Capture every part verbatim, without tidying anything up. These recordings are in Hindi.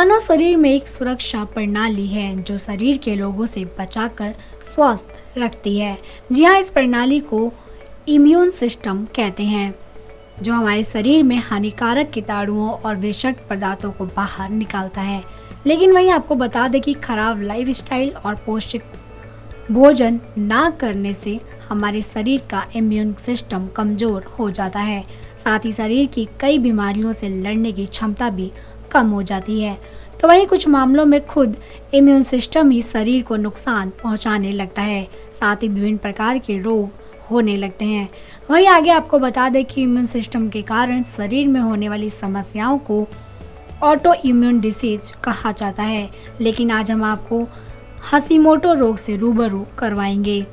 मानव शरीर में एक सुरक्षा प्रणाली है जो शरीर के रोगों से बचाकर स्वस्थ रखती है। जी हाँ, इस प्रणाली को इम्यून सिस्टम कहते हैं, जो हमारे शरीर में हानिकारक कीटाणुओं और विषाक्त पदार्थों को बाहर निकालता है। लेकिन वहीं आपको बता दें कि खराब लाइफस्टाइल और पौष्टिक भोजन ना करने से हमारे शरीर का इम्यून सिस्टम कमजोर हो जाता है। साथ ही शरीर की कई बीमारियों से लड़ने की क्षमता भी कम हो जाती है। तो वहीं कुछ मामलों में खुद इम्यून सिस्टम ही शरीर को नुकसान पहुंचाने लगता है। साथ ही विभिन्न प्रकार के रोग होने लगते हैं। वहीं आगे आपको बता दें कि इम्यून सिस्टम के कारण शरीर में होने वाली समस्याओं को ऑटो इम्यून डिसीज कहा जाता है। लेकिन आज हम आपको हशीमोटो रोग से रूबरू करवाएंगे।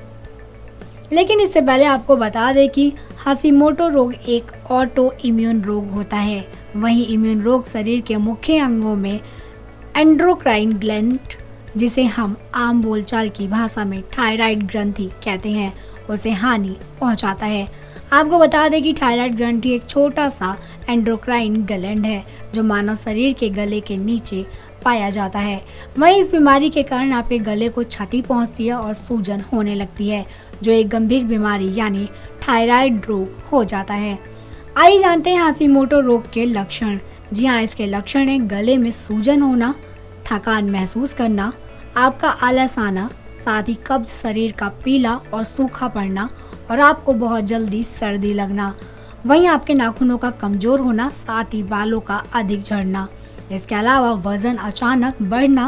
लेकिन इससे पहले आपको बता दें कि हशीमोटो रोग एक ऑटो इम्यून रोग होता है। वहीं इम्यून रोग शरीर के मुख्य अंगों में एंडोक्राइन ग्लैंड, जिसे हम आम बोलचाल की भाषा में थायराइड ग्रंथि कहते हैं, उसे हानि पहुंचाता है। आपको बता दें कि थायराइड ग्रंथि एक छोटा सा एंडोक्राइन ग्लैंड है जो मानव शरीर के गले के नीचे पाया जाता है। वहीं इस बीमारी के कारण आपके गले को क्षति पहुंचती है और सूजन होने लगती है, जो एक गंभीर बीमारी यानी थायराइड रोग हो जाता है। आइए जानते हैं हशीमोटो रोग के लक्षण। जी हाँ, इसके लक्षण है गले में सूजन होना, थकान महसूस करना, आपका आलस आना, साथ ही कब्ज, शरीर का पीला और सूखा पड़ना और आपको बहुत जल्दी सर्दी लगना। वहीं आपके नाखूनों का कमजोर होना, साथ ही बालों का अधिक झड़ना। इसके अलावा वजन अचानक बढ़ना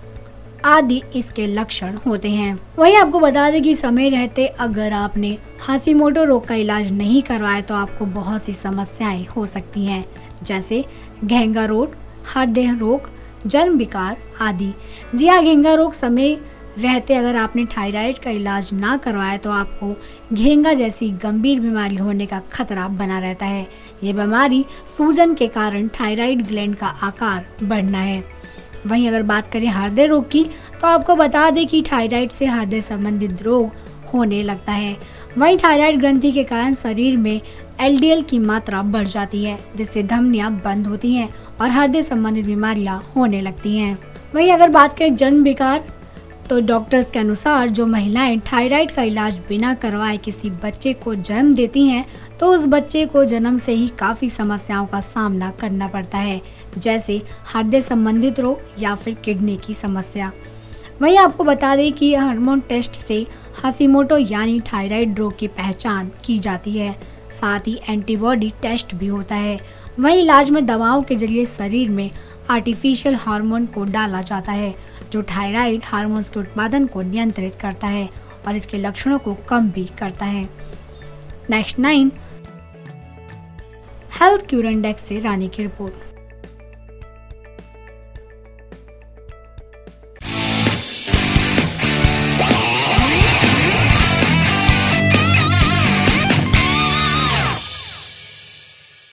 आदि इसके लक्षण होते हैं। वहीं आपको बता दें कि समय रहते अगर आपने हशीमोटो रोग का इलाज नहीं करवाया तो आपको बहुत सी समस्याएं हो सकती हैं, जैसे घेंगा रोग, हृदय रोग, जन्म विकार आदि। जी हाँ, घेंगा रोग समय रहते अगर आपने थायराइड का इलाज ना करवाया तो आपको घेंगा जैसी गंभीर बीमारी होने का खतरा बना रहता है। ये बीमारी सूजन के कारण थायराइड ग्लैंड का आकार बढ़ना है। वहीं अगर बात करें हृदय रोग की तो आपको बता दें कि थायराइड से हृदय संबंधित रोग होने लगता है। वहीं थायराइड ग्रंथि के कारण शरीर में एल डी एल की मात्रा बढ़ जाती है, जिससे धमनियां बंद होती हैं और हृदय संबंधित बीमारियां होने लगती हैं। वहीं अगर बात करें जन्म विकार तो डॉक्टर्स के अनुसार जो महिलाएं थायराइड का इलाज बिना करवाए किसी बच्चे को जन्म देती हैं तो उस बच्चे को जन्म से ही काफ़ी समस्याओं का सामना करना पड़ता है, जैसे हृदय संबंधित रोग या फिर किडनी की समस्या। वहीं आपको बता दें कि हार्मोन टेस्ट से हशीमोटो यानी थायराइड रोग की पहचान की जाती है। साथ ही एंटीबॉडी टेस्ट भी होता है। वहीं इलाज में दवाओं के जरिए शरीर में आर्टिफिशियल हार्मोन को डाला जाता है जो थायराइड हार्मोन्स के उत्पादन को नियंत्रित करता है और इसके लक्षणों को कम भी करता है। Next nine, health cure index से रानी की रिपोर्ट।